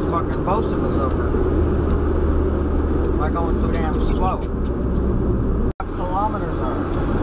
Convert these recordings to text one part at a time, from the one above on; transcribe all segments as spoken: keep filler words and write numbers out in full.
fucking both of us over. By going too damn slow. What kilometers are?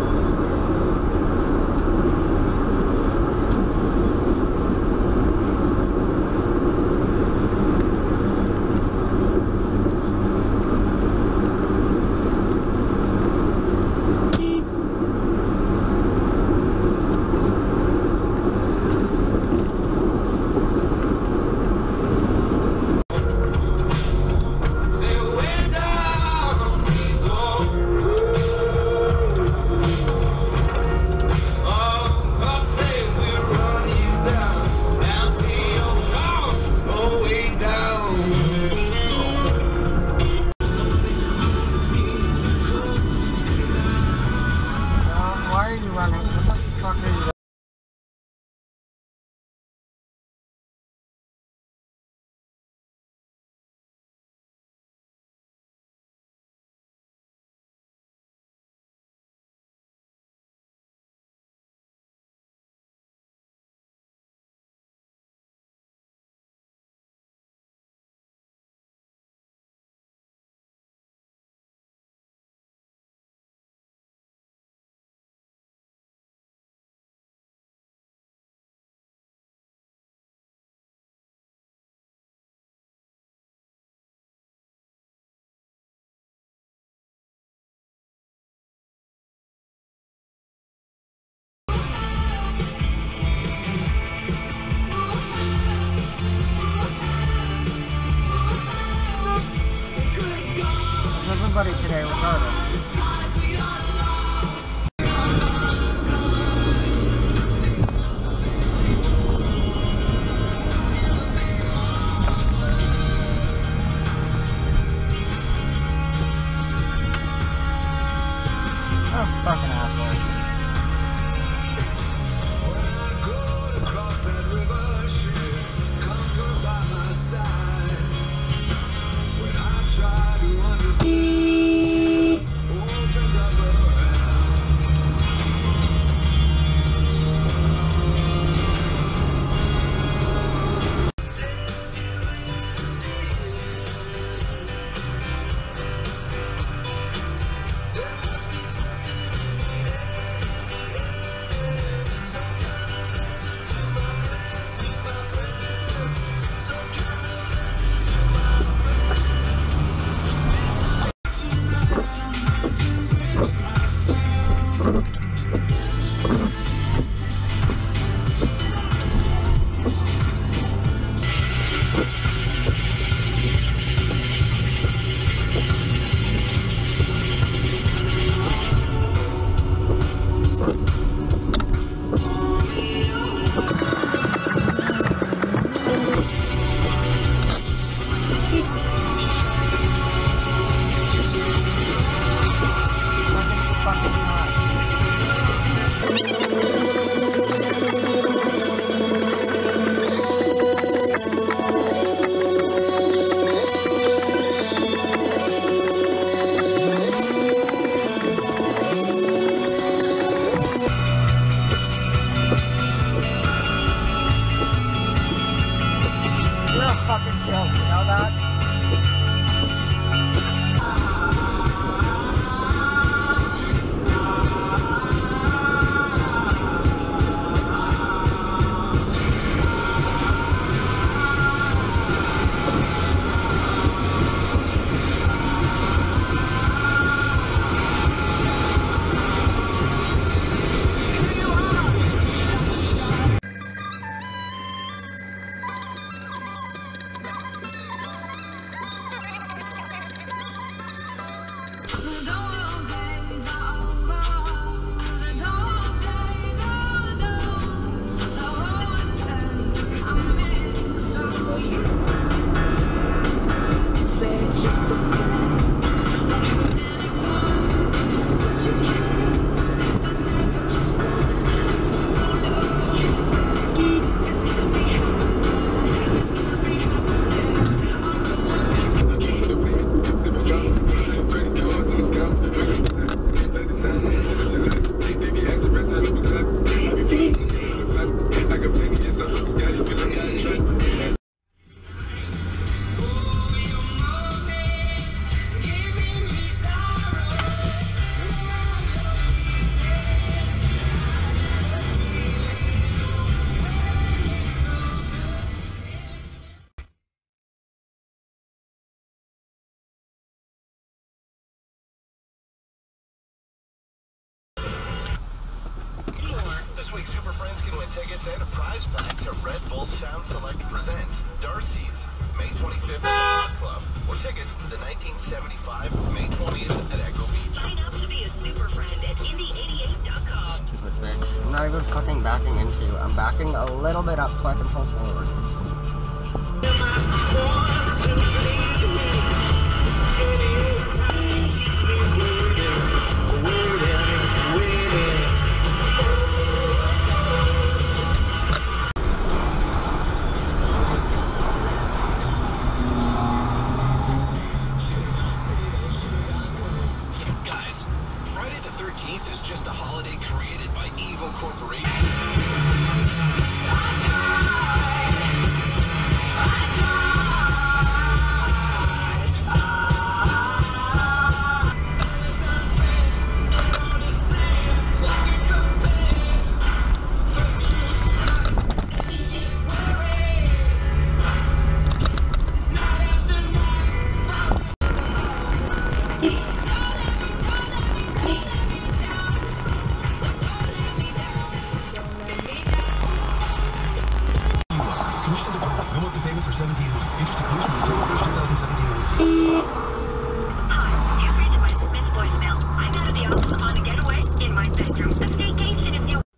Everybody today retarded. Oh, fucking asshole. tickets and a prize pack to Red Bull Sound Select presents Darcy's May twenty-fifth at the Hot Club, or tickets to the nineteen seventy-five May twentieth at Echo Beach. Sign up to be a super friend at Indy eighty-eight dot com. Stupid bitch. I'm not even fucking backing into you. I'm backing a little bit up so I can pull forward. Is just a holiday created by evil corporations. No monthly payments for seventeen months. Interest accrues from October first, twenty seventeen on the Hi, you've reached my Miss voicemail. I'm out of the office on a getaway in my bedroom. A staycation if you...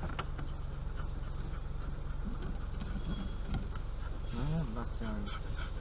Backyard.